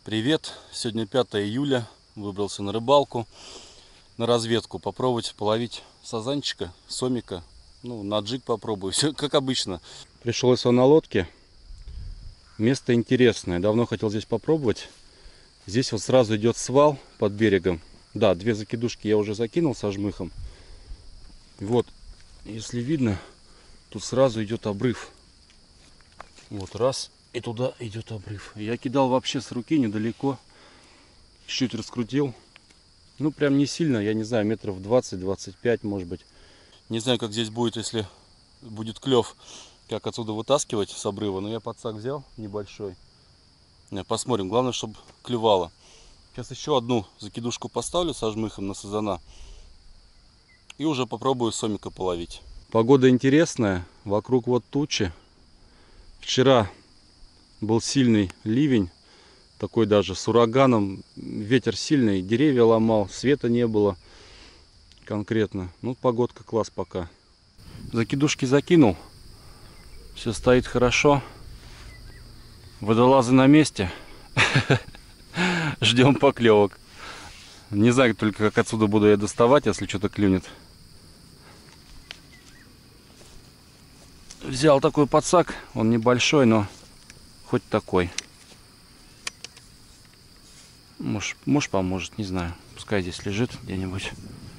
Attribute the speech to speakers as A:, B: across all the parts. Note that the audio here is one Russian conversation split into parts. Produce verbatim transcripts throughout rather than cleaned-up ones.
A: Привет! Сегодня пятое июля. Выбрался на рыбалку, на разведку. Попробовать половить сазанчика, сомика. Ну, на джиг попробую. Все как обычно. Пришел я на лодке. Место интересное. Давно хотел здесь попробовать. Здесь вот сразу идет свал под берегом. Да, две закидушки я уже закинул со жмыхом. Вот, если видно, тут сразу идет обрыв. Вот раз. И туда идет обрыв. Я кидал вообще с руки недалеко. Чуть раскрутил. Ну, прям не сильно. Я не знаю, метров двадцать-двадцать пять, может быть. Не знаю, как здесь будет, если будет клев. Как отсюда вытаскивать с обрыва. Но я подсак взял небольшой. Посмотрим. Главное, чтобы клевало. Сейчас еще одну закидушку поставлю со жмыхом на сазана. И уже попробую сомика половить. Погода интересная. Вокруг вот тучи. Вчера был сильный ливень, такой даже с ураганом, ветер сильный, деревья ломал, света не было конкретно. Ну, погодка класс пока. Закидушки закинул, все стоит хорошо, водолазы на месте, ждем поклевок. Не знаю только, как отсюда буду я доставать, если что-то клюнет. Взял такой подсак, он небольшой, но хоть такой. Может, может поможет, не знаю. Пускай здесь лежит где-нибудь.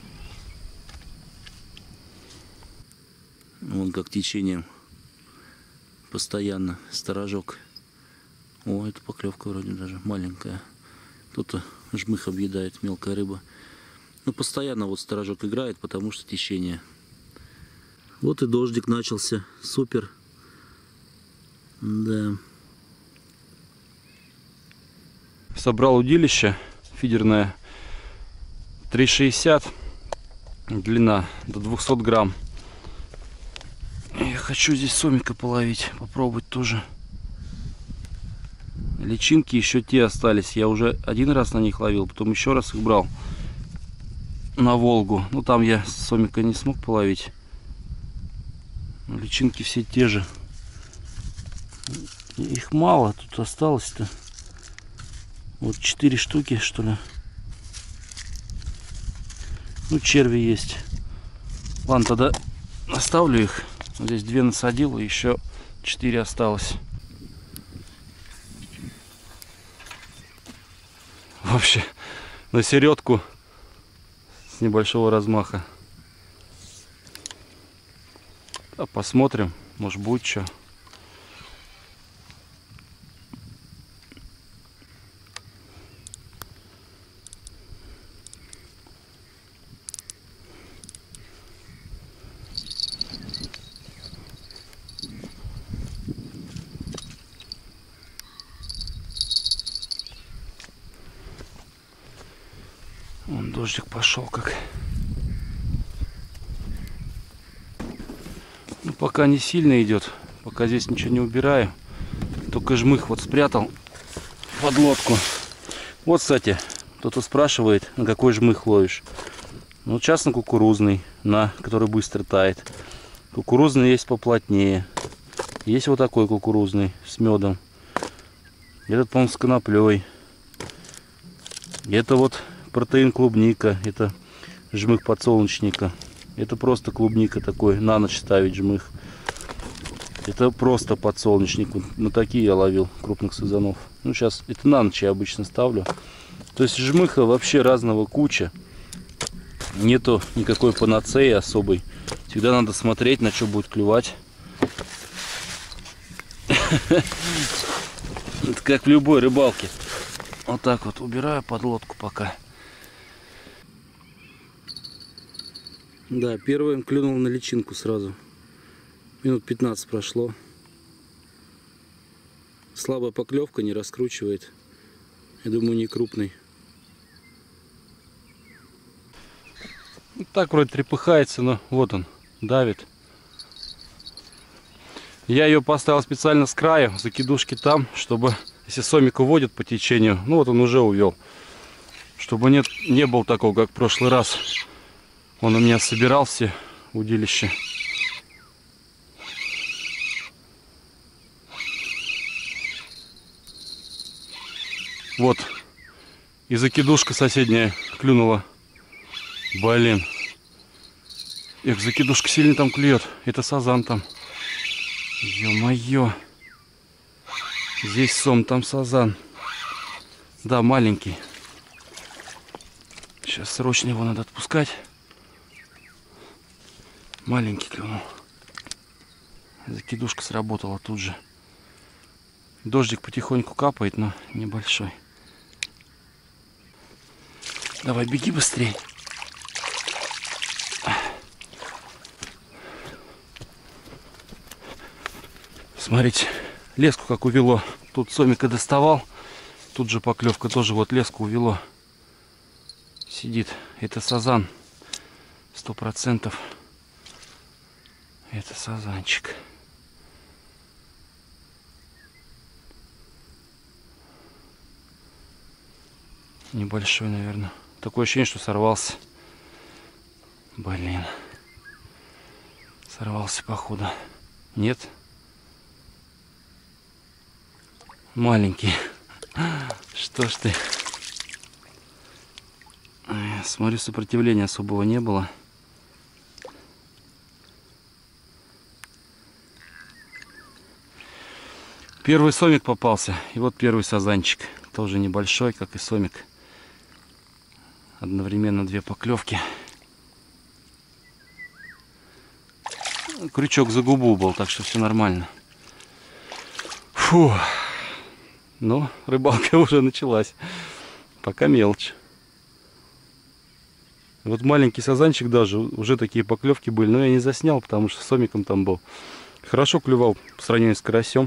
A: Вон как течением. Постоянно. Сторожок. О, это поклевка вроде даже маленькая. Кто-то жмых объедает, мелкая рыба. Но постоянно вот сторожок играет, потому что течение. Вот и дождик начался. Супер. Да. Собрал удилище фидерное три шестьдесят, длина до двухсот грамм. И хочу здесь сомика половить, попробовать тоже. Личинки еще те остались, я уже один раз на них ловил, потом еще раз их брал на Волгу. Ну там я сомика не смог половить. Но личинки все те же. Их мало тут осталось-то. Вот четыре штуки, что ли. Ну, черви есть. Ладно, тогда оставлю их. Здесь две насадил, и еще четыре осталось. Вообще, на середку с небольшого размаха. А посмотрим, может будет что. Вон дождик пошел как. Ну, пока не сильно идет. Пока здесь ничего не убираю. Только жмых вот спрятал под лодку. Вот, кстати, кто-то спрашивает, на какой жмых ловишь. Ну, сейчас на кукурузный, на который быстро тает. Кукурузный есть поплотнее. Есть вот такой кукурузный с медом. Этот, по-моему, с коноплей. Это вот протеин клубника. Это жмых подсолнечника. Это просто клубника такой. На ночь ставить жмых. Это просто подсолнечник. На такие я ловил крупных сазанов. Ну, сейчас это на ночь я обычно ставлю. То есть жмыха вообще разного куча. Нету никакой панацеи особой. Всегда надо смотреть, на что будет клевать. Это как в любой рыбалке. Вот так вот убираю под лодку пока. Да, первым клюнул на личинку сразу. Минут пятнадцать прошло. Слабая поклевка, не раскручивает. Я думаю, не крупный. Так вроде трепыхается, но вот он, давит. Я ее поставил специально с краю, закидушки там, чтобы, если сомик уводит по течению, ну вот он уже увел, чтобы нет, не было такого, как в прошлый раз. Он у меня собирал все удилища. Вот. И закидушка соседняя клюнула. Блин. Эх, закидушка сильно там клюет. Это сазан там. Ё-моё. Здесь сом, там сазан. Да, маленький. Сейчас срочно его надо отпускать. Маленький клюнул. Закидушка сработала тут же. Дождик потихоньку капает, но небольшой. Давай, беги быстрее. Смотрите, леску как увело. Тут сомика доставал. Тут же поклевка тоже, вот леску увело. Сидит. Это сазан. Сто процентов. Это сазанчик. Небольшой, наверное. Такое ощущение, что сорвался. Блин. Сорвался, походу. Нет? Маленький. Что ж ты? Смотрю, сопротивления особого не было. Первый сомик попался. И вот первый сазанчик. Тоже небольшой, как и сомик. Одновременно две поклевки. Крючок за губу был, так что все нормально. Фу. Ну, рыбалка уже началась. Пока мелочь. Вот маленький сазанчик даже, уже такие поклевки были. Но я не заснял, потому что сомиком там был. Хорошо клювал по сравнению с карасем.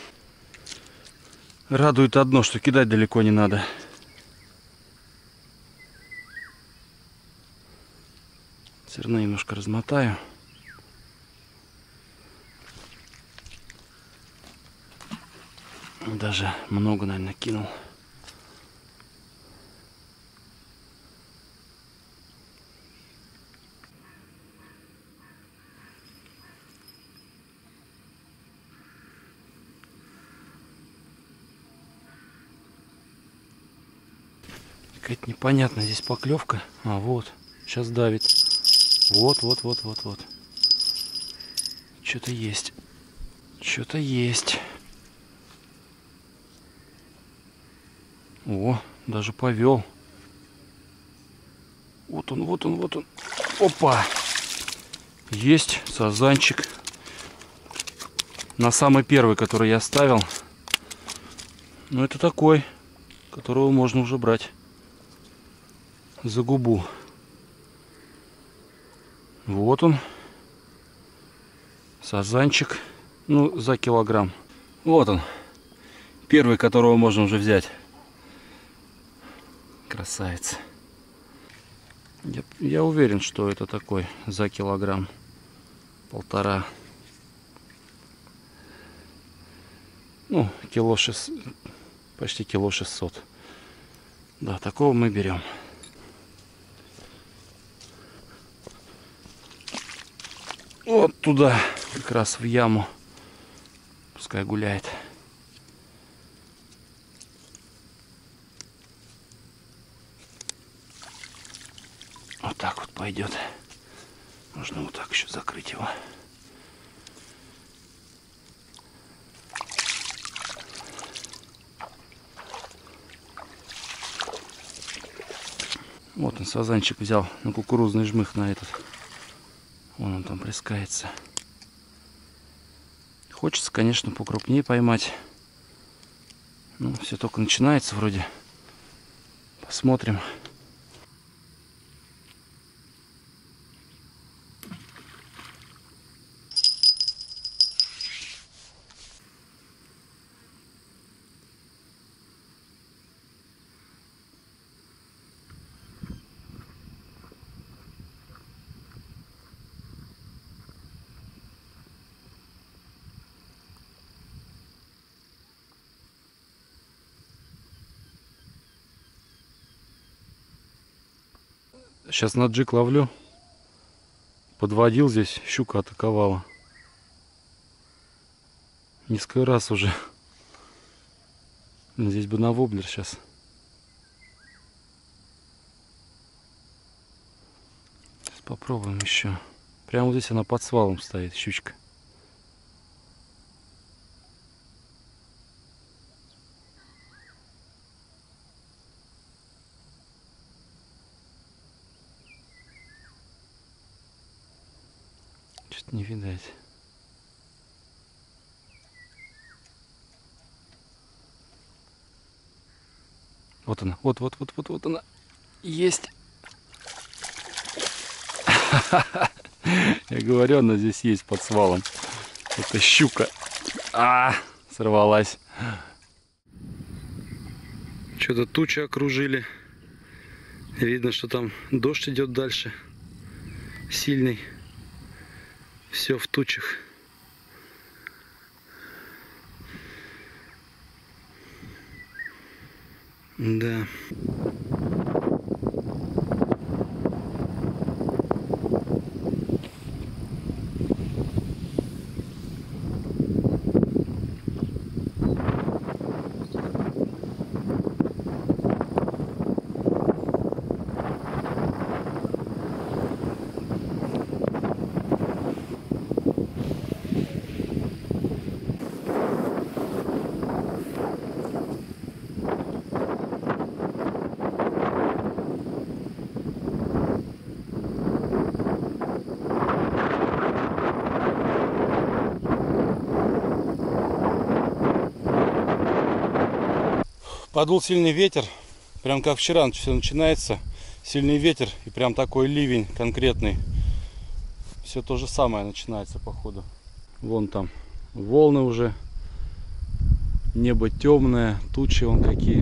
A: Радует одно, что кидать далеко не надо. Все равно немножко размотаю. Даже много, наверное, кинул. Какая-то непонятная здесь поклевка. А, вот. Сейчас давит. Вот, вот, вот, вот, вот. Что-то есть. Что-то есть. О, даже повел. Вот он, вот он, вот он. Опа! Есть сазанчик. На самый первый, который я ставил. Ну, это такой, которого можно уже брать за губу. Вот он. Сазанчик. Ну, за килограмм. Вот он. Первый, которого можно уже взять. Красавец. Я, я уверен, что это такой за килограмм. Полтора. Ну, кило шесть. Почти кило шестьсот. Да, такого мы берем. Вот туда, как раз в яму. Пускай гуляет. Вот так вот пойдет. Можно вот так еще закрыть его. Вот он, сазанчик взял на кукурузный жмых на этот. Вон он там плескается. Хочется, конечно, покрупнее поймать. Ну, все только начинается вроде. Посмотрим. Сейчас на джиг ловлю. Подводил здесь, щука атаковала. Несколько раз уже. Здесь бы на воблер сейчас. Попробуем еще. Прямо вот здесь она под свалом стоит, щучка. Что-то не видать. Вот она, вот, вот, вот, вот, вот она. Есть. Я говорю, она здесь есть под свалом. Это щука. А, сорвалась. Что-то тучи окружили. Видно, что там дождь идет дальше. Сильный. Все в тучах. Да. Подул сильный ветер, прям как вчера все начинается, сильный ветер и прям такой ливень конкретный. Все то же самое начинается походу. Вон там волны уже, небо темное, тучи вон какие.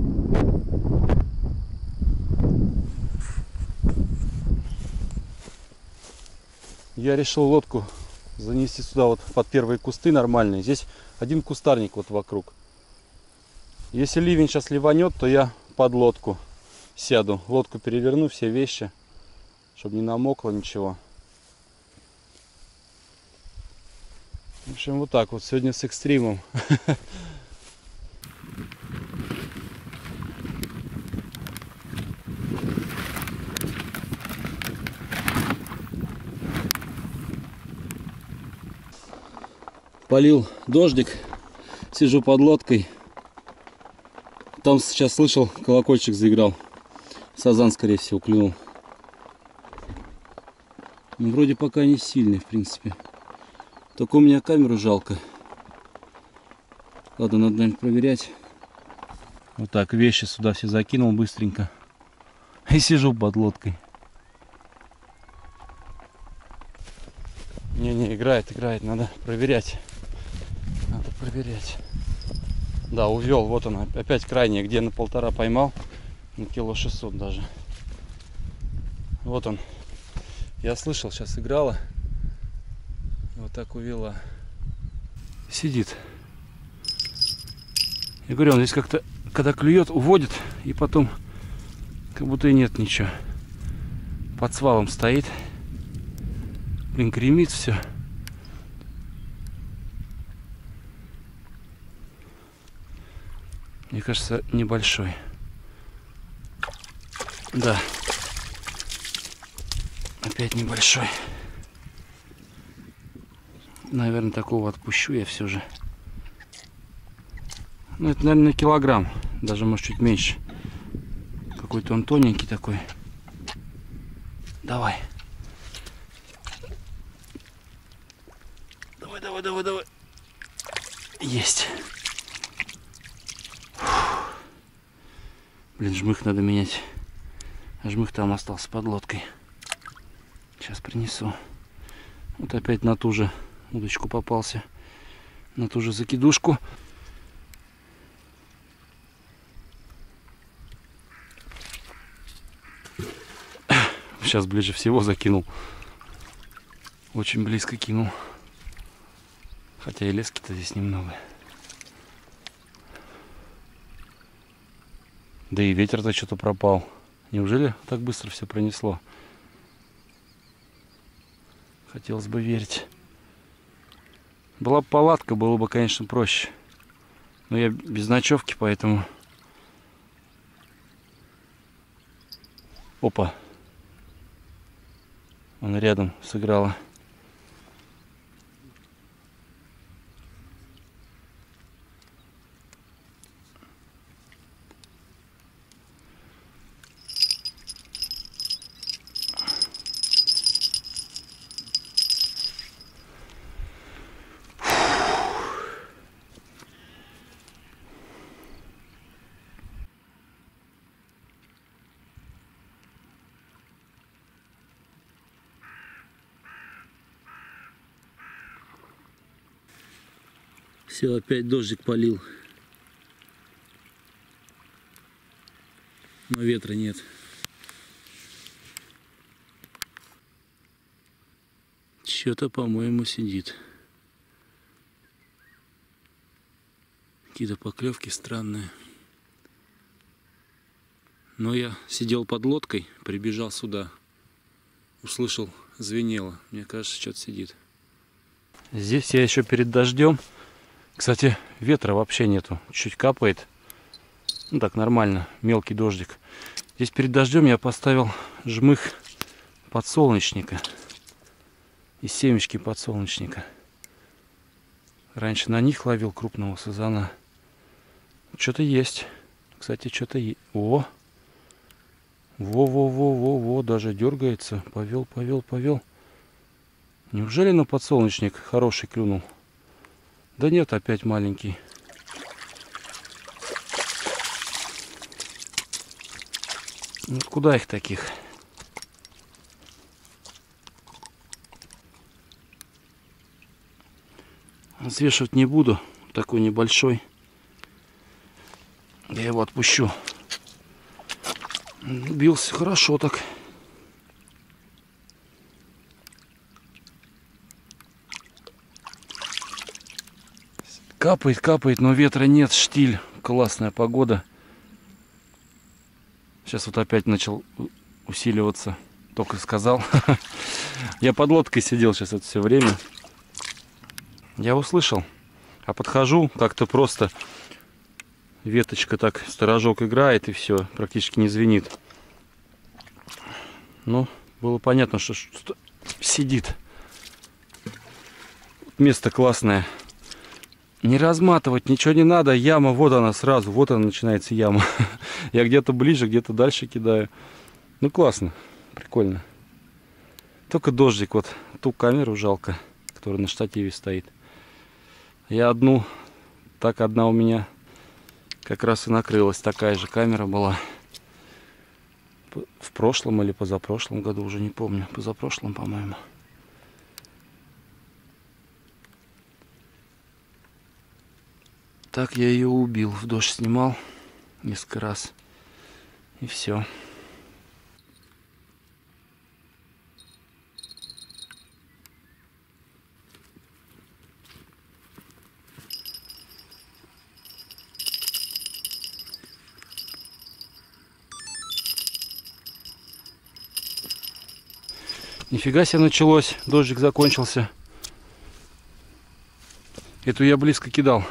A: Я решил лодку занести сюда вот под первые кусты нормальные. Здесь один кустарник вот вокруг. Если ливень сейчас ливанет, то я под лодку сяду. Лодку переверну, все вещи, чтобы не намокло ничего. В общем, вот так вот. Сегодня с экстримом. Полил дождик. Сижу под лодкой. Там сейчас слышал, колокольчик заиграл. Сазан, скорее всего, клюнул. Ну, вроде пока не сильный, в принципе. Только у меня камеру жалко. Ладно, надо, наверное, проверять. Вот так, вещи сюда все закинул быстренько. И сижу под лодкой. Не-не, играет, играет. Надо проверять. Надо проверять. Да, увел. Вот он, опять крайний, где на полтора поймал. На кило шестьсот даже. Вот он. Я слышал, сейчас играла. Вот так увела. Сидит. Я говорю, он здесь как-то, когда клюет, уводит. И потом, как будто и нет ничего. Под свалом стоит. Блин, гремит все. Мне кажется, небольшой. Да. Опять небольшой. Наверное, такого отпущу я все же. Ну, это, наверное, килограмм. Даже, может, чуть меньше. Какой-то он тоненький такой. Давай. Давай, давай, давай, давай. Есть. Блин, жмых надо менять. А жмых там остался под лодкой. Сейчас принесу. Вот опять на ту же удочку попался. На ту же закидушку. Сейчас ближе всего закинул. Очень близко кинул. Хотя и лески-то здесь немного. Да и ветер-то что-то пропал. Неужели так быстро все пронесло? Хотелось бы верить. Была бы палатка, было бы, конечно, проще. Но я без ночевки, поэтому... Опа. Он рядом сыграла. Все, опять дождик полил. Но ветра нет. Что-то, по-моему, сидит. Какие-то поклевки странные. Но я сидел под лодкой, прибежал сюда. Услышал, звенело. Мне кажется, что-то сидит. Здесь я еще перед дождем. Кстати, ветра вообще нету. Чуть капает. Ну так, нормально. Мелкий дождик. Здесь перед дождем я поставил жмых подсолнечника. И семечки подсолнечника. Раньше на них ловил крупного сазана. Что-то есть. Кстати, что-то есть. О! Во-во-во-во-во. Даже дергается. Повел, повел, повел. Неужели на подсолнечник хороший клюнул? Да нет, опять маленький. Ну куда их таких? Взвешивать не буду. Такой небольшой. Я его отпущу. Бился хорошо так. Капает, капает, но ветра нет, штиль. Классная погода. Сейчас вот опять начал усиливаться. Только сказал. Я под лодкой сидел сейчас это все время. Я услышал. А подхожу, как-то просто веточка так, сторожок играет и все. Практически не звенит. Ну, было понятно, что что-то сидит. Место классное. Не разматывать, ничего не надо. Яма, вот она сразу. Вот она начинается яма. Я где-то ближе, где-то дальше кидаю. Ну, классно. Прикольно. Только дождик. Вот ту камеру жалко, которая на штативе стоит. Я одну, так одна у меня как раз и накрылась. Такая же камера была. В прошлом или позапрошлом году, уже не помню. Позапрошлом, по-моему. Так я ее убил. В дождь снимал несколько раз. И все. Нифига себе началось. Дождик закончился. Эту я близко кидал.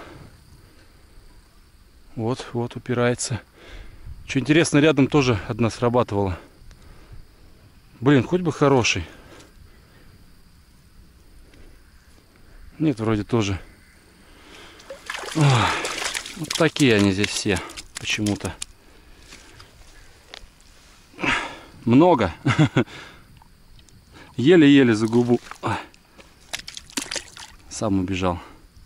A: Вот, вот упирается. Что интересно, рядом тоже одна срабатывала. Блин, хоть бы хороший. Нет, вроде тоже. Ох, вот такие они здесь все. Почему-то. Много. Еле-еле за губу. Сам убежал.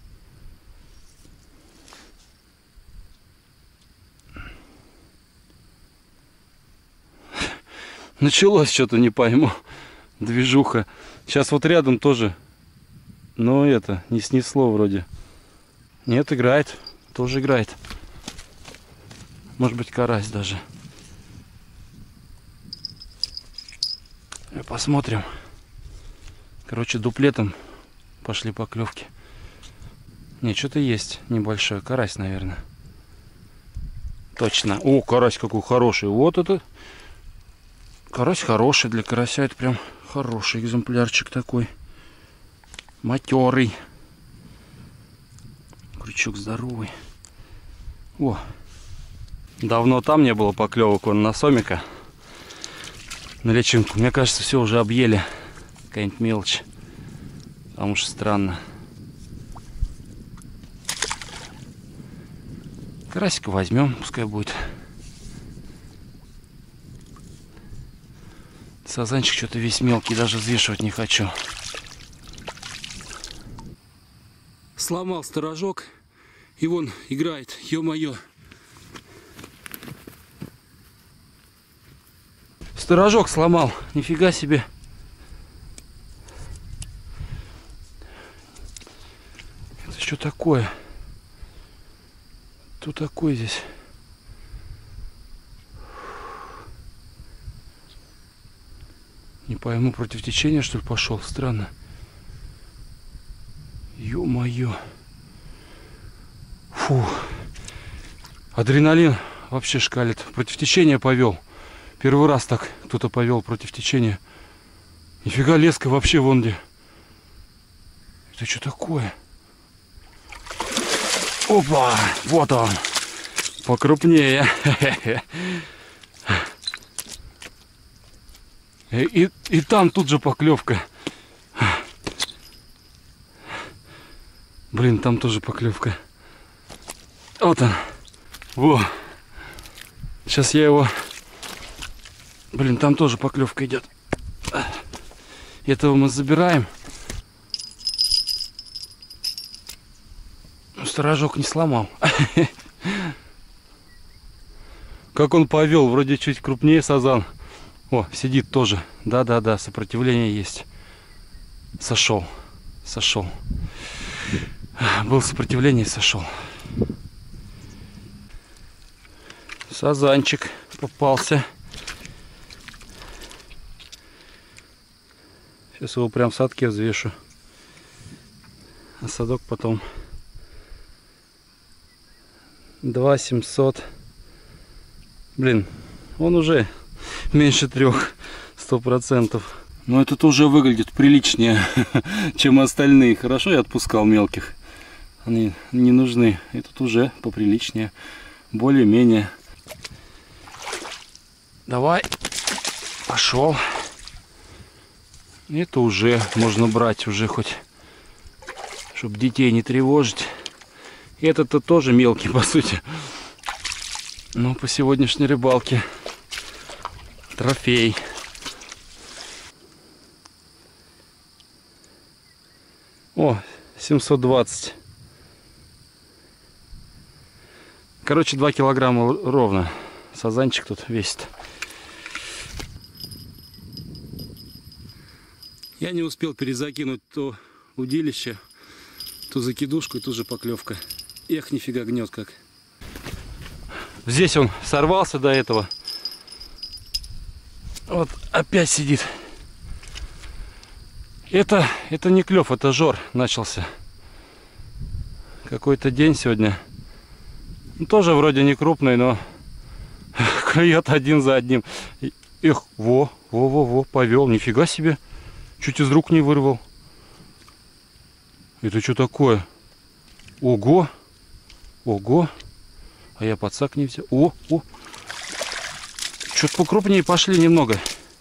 A: Началось что-то, не пойму. Движуха. Сейчас вот рядом тоже. Но это, не снесло вроде. Нет, играет. Тоже играет. Может быть, карась даже. Посмотрим. Короче, дуплетом пошли поклевки. Не, что-то есть небольшой. Карась, наверное. Точно. О, карась какой хороший. Вот это. Карась хороший. Для карася это прям хороший экземплярчик такой. Матерый. Крючок здоровый. О. Давно там не было поклевок. Он на сомика. На личинку. Мне кажется, все уже объели. какая-нибудь мелочь. Потому что странно. Карасика возьмем, пускай будет. Сазанчик что-то весь мелкий, даже взвешивать не хочу. Сломал сторожок, и вон играет, ё-моё. Сторожок сломал, нифига себе. Это что такое? Что такое здесь? Не пойму, против течения, что ли, пошел? Странно. Ё-моё. Фу. Адреналин вообще шкалит. Против течения повел. Первый раз так кто-то повел против течения. Нифига, леска вообще вон где. Это что такое? Опа! Вот он. Покрупнее. И, и там тут же поклевка. Блин, там тоже поклевка. Вот он. Во. Сейчас я его... Блин, там тоже поклевка идет. Этого мы забираем. Сторожок не сломал. Как он повел, вроде чуть крупнее сазан. О, сидит тоже. Да-да-да, сопротивление есть. Сошел. Сошел. Было сопротивление, сошел. Сазанчик попался. Сейчас его прям в садке взвешу. А садок потом. два семьсот. Блин, он уже меньше трех, сто процентов. Но этот уже выглядит приличнее, чем остальные. Хорошо, я отпускал мелких. Они не нужны. Этот уже поприличнее. Более-менее. Давай. Пошел. Это уже можно брать, уже хоть, чтобы детей не тревожить. Этот-то тоже мелкий, по сути. Но по сегодняшней рыбалке трофей. О, семьсот двадцать. Короче, два килограмма ровно. Сазанчик тут весит. Я не успел перезакинуть то удилище, то закидушку, и тут же поклевка. Эх, нифига гнет как. Здесь он сорвался до этого. Вот опять сидит. Это, это не клев, это жор начался. Какой-то день сегодня. Ну, тоже вроде не крупный, но клюет один за одним. Эх, во, во, во, во, повел. Нифига себе. Чуть из рук не вырвал. Это что такое? Ого. Ого. А я подсак не взял. О, о. Что-то покрупнее пошли немного.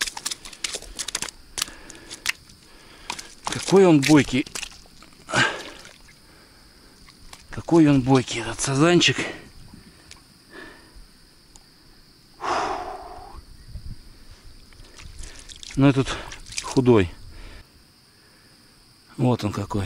A: Какой он бойкий. Какой он бойкий, этот сазанчик. Но этот худой. Вот он какой.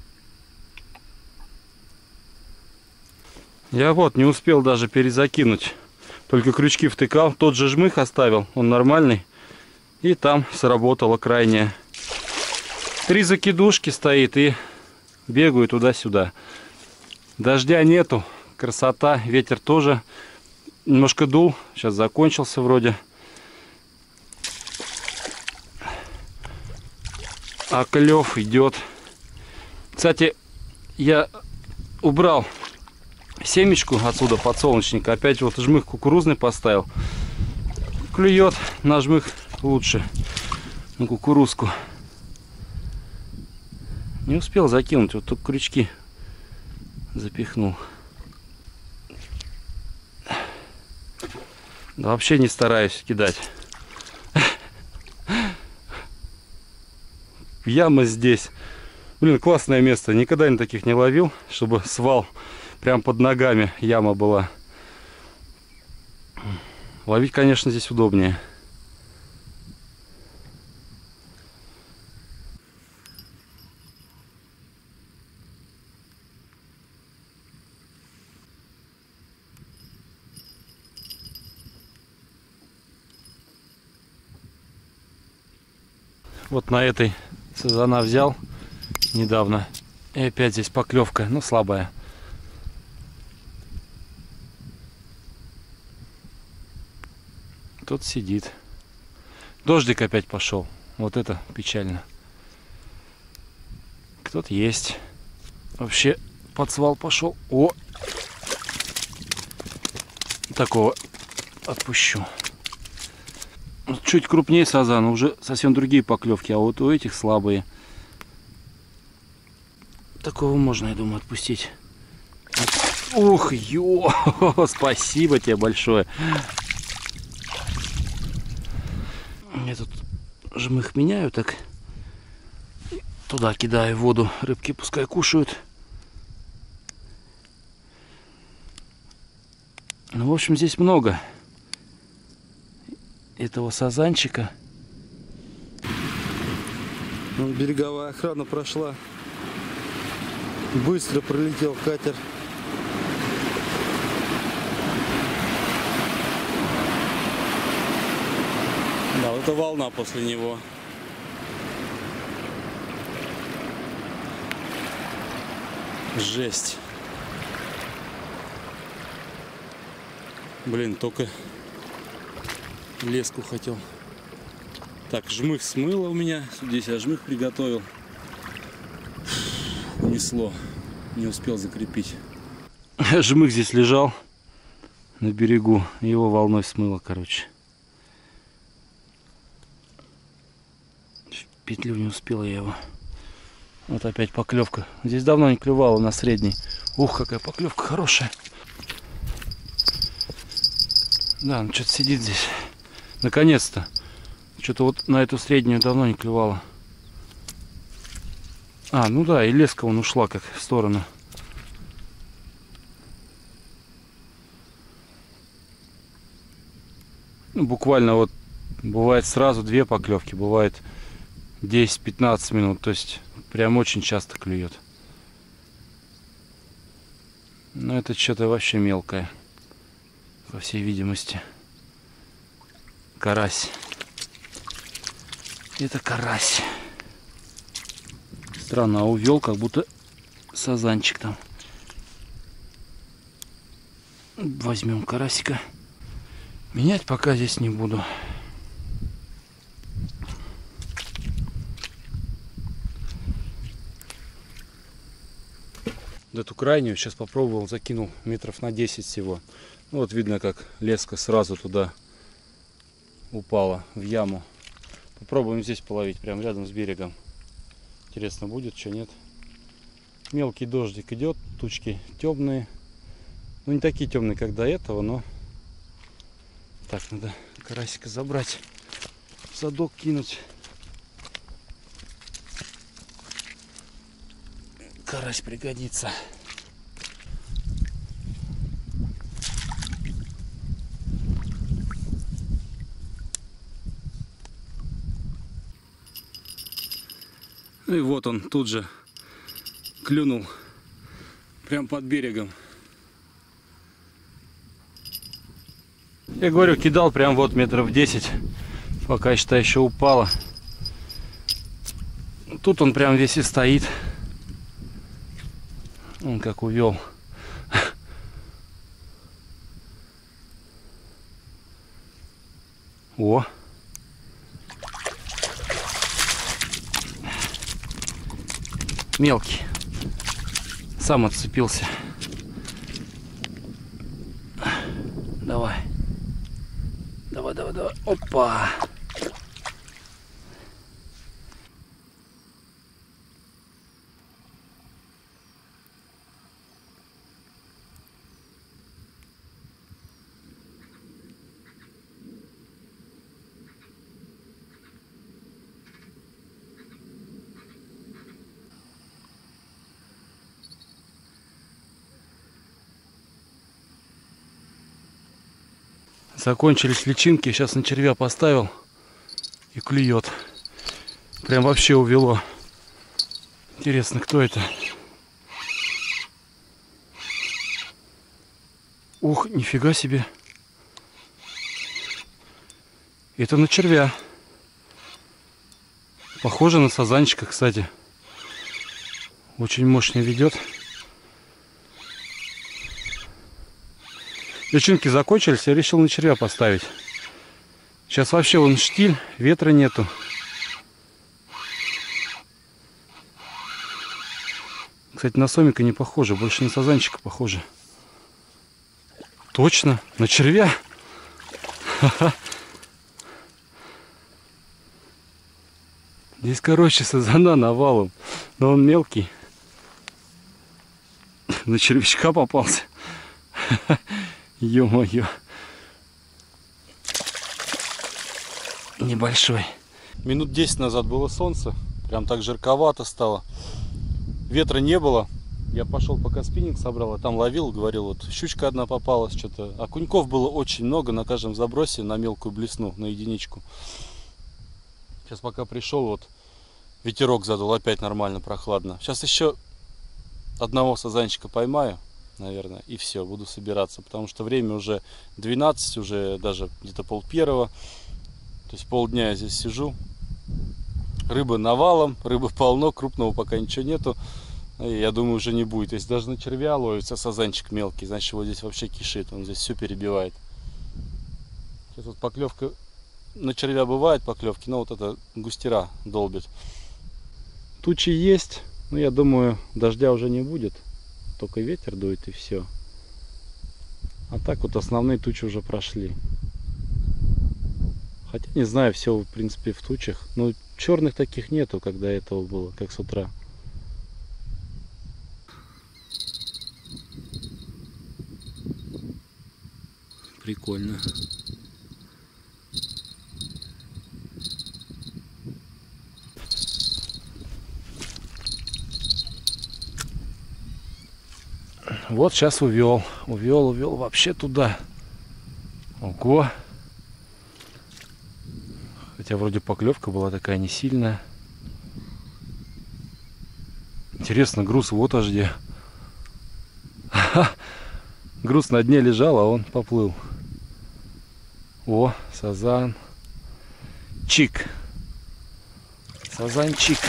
A: Я вот не успел даже перезакинуть. Только крючки втыкал. Тот же жмых оставил. Он нормальный. И там сработала крайняя. Три закидушки стоит и бегаю туда-сюда. Дождя нету. Красота. Ветер тоже немножко дул. Сейчас закончился вроде. А клев идет. Кстати, я убрал семечку отсюда, подсолнечника. Опять вот жмых кукурузный поставил. Клюет на жмых лучше. На кукурузку. Не успел закинуть. Вот только крючки запихнул. Да вообще не стараюсь кидать. яма здесь. Блин, классное место. Никогда на таких не ловил, чтобы свал прям под ногами яма была. Ловить, конечно, здесь удобнее. Вот на этой сазана взял недавно. И опять здесь поклевка, но слабая. Тут сидит. Дождик опять пошел. Вот это печально. Кто-то есть. Вообще под свал пошел. О! Такого отпущу. Чуть крупнее сазана, уже совсем другие поклевки, а вот у этих слабые. Такого можно, я думаю, отпустить. Ух, ё! Спасибо тебе большое. Я тут жмых меняю, так туда кидаю воду, рыбки пускай кушают. Ну, в общем, здесь много этого сазанчика.
B: Вон береговая охрана прошла. Быстро пролетел катер.
A: Да, вот это волна после него. Жесть. Блин, только леску хотел. Так, жмых смыло у меня. Здесь я жмых приготовил. Унесло. Не успел закрепить. Жмых здесь лежал на берегу. Его волной смыло, короче. В петлю не успел я его. Вот опять поклевка. Здесь давно не клевало на средней. Ух, какая поклевка хорошая. Да, ну что-то сидит здесь. Наконец-то. Что-то вот на эту среднюю давно не клевало. А, ну да, и леска вон ушла как в сторону. Ну, буквально вот бывает сразу две поклевки, бывает десять-пятнадцать минут. То есть прям очень часто клюет. Но это что-то вообще мелкое, по всей видимости. Карась. Это карась. Странно, а увел, как будто сазанчик там. Возьмем карасика. Менять пока здесь не буду. Эту крайнюю сейчас попробовал, закинул метров на десять всего. Ну, вот видно, как леска сразу туда упала в яму. Попробуем здесь половить, прямо рядом с берегом. Интересно, будет, что нет. Мелкий дождик идет, тучки темные. Ну, не такие темные, как до этого, но... Так, надо карасика забрать, в задок кинуть. Карась пригодится. Ну и вот он тут же клюнул, прям под берегом. Я говорю, кидал прям вот метров десять, пока, считай, еще упало. Тут он прям весь и стоит. Он как увел. О! Мелкий. Сам отцепился. Давай. Давай, давай, давай. Опа! Закончились личинки. Сейчас на червя поставил. И клюет. Прям вообще увело. Интересно, кто это? Ух, нифига себе. Это на червя. Похоже на сазанчика, кстати. Очень мощно ведет. Личинки закончились, я решил на червя поставить. Сейчас вообще вон штиль, ветра нету. Кстати, на сомика не похоже, больше на сазанчика похоже. Точно, на червя. Здесь, короче, сазана навалом, но он мелкий. На червячка попался. Ё-моё. Небольшой. Минут десять назад было солнце. Прям так жарковато стало. Ветра не было. Я пошел пока спиннинг собрал, а там ловил, говорил, вот щучка одна попалась, что-то. Окуньков было очень много на каждом забросе, на мелкую блесну, на единичку. Сейчас пока пришел, вот ветерок задул, опять нормально, прохладно. Сейчас еще одного сазанчика поймаю, наверное, и все, буду собираться, потому что время уже двенадцать, уже даже где-то пол первого. То есть полдня я здесь сижу. Рыбы навалом, рыбы полно, крупного пока ничего нету. Я думаю, уже не будет. Если даже на червя ловится сазанчик мелкий, значит его здесь вообще кишит. Он здесь все перебивает. Сейчас вот поклевка на червя бывает, поклевки, но вот это густера долбит. Тучи есть, но я думаю, дождя уже не будет. Только ветер дует и все. А так вот основные тучи уже прошли. Хотя не знаю, все в принципе в тучах. Но черных таких нету, когда этого было, как с утра. Прикольно. Вот сейчас увел, увел, увел вообще туда. Ого. Хотя вроде поклевка была такая не сильная. Интересно, груз вот аж где. Груз на дне лежал, а он поплыл. О, сазан. Чик. Сазанчик.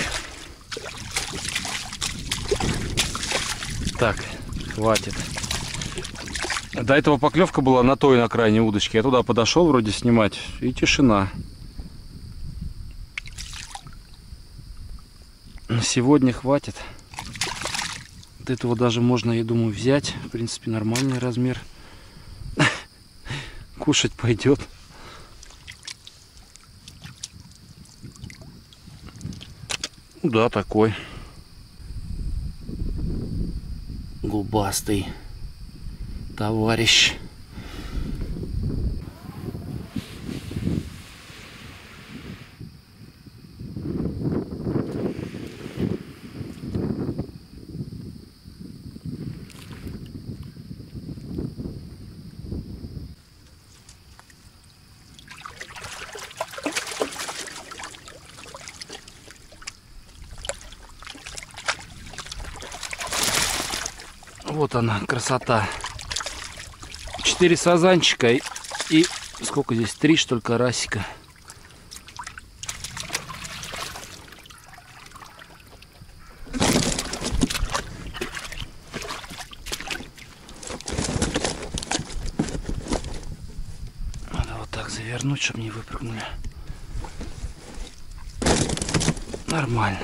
A: Так, хватит. До этого поклевка была на той, на крайней удочке. Я туда подошел вроде снимать, и тишина. На сегодня хватит. Вот этого даже можно, я думаю, взять. В принципе, нормальный размер. Кушать пойдет. Ну да, такой. Губастый товарищ. Вот она, красота. Четыре сазанчика и, и сколько здесь? Три, что ли, карасика. Надо вот так завернуть, чтобы не выпрыгнули. Нормально.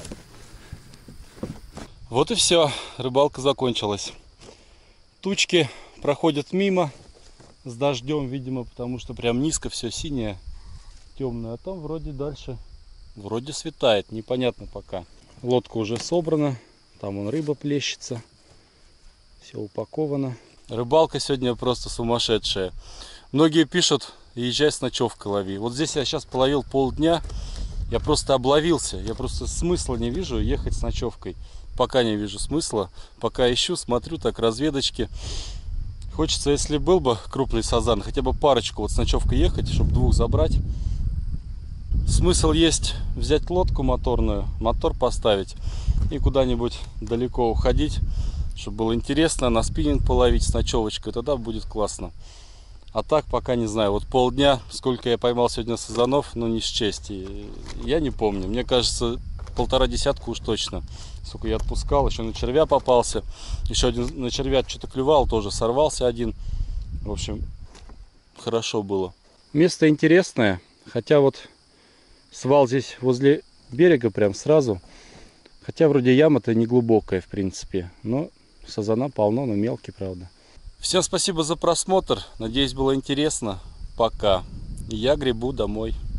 A: Вот и все, рыбалка закончилась. Тучки проходят мимо с дождем, видимо, потому что прям низко все синее, темное. А там вроде дальше, вроде светает, непонятно пока. Лодка уже собрана, там вон рыба плещется, все упаковано. Рыбалка сегодня просто сумасшедшая. Многие пишут, езжай с ночевкой лови. Вот здесь я сейчас половил полдня, я просто обловился, я просто смысла не вижу ехать с ночевкой. Пока не вижу смысла, пока ищу, смотрю так разведочки. Хочется, если был бы крупный сазан, хотя бы парочку вот с ночевкой ехать, чтобы двух забрать. Смысл есть взять лодку моторную, мотор поставить и куда-нибудь далеко уходить, чтобы было интересно, на спиннинг половить с ночевочкой, тогда будет классно. А так пока не знаю, вот полдня, сколько я поймал сегодня сазанов, ну не счесть, я не помню, мне кажется, полтора десятка уж точно. Сколько я отпускал, еще на червя попался, еще один на червя что-то клювал, тоже сорвался один. В общем, хорошо было. Место интересное, хотя вот свал здесь возле берега прям сразу. Хотя вроде яма-то не глубокая в принципе, но сазана полно, но мелкий, правда. Всем спасибо за просмотр, надеюсь было интересно. Пока. Я гребу домой.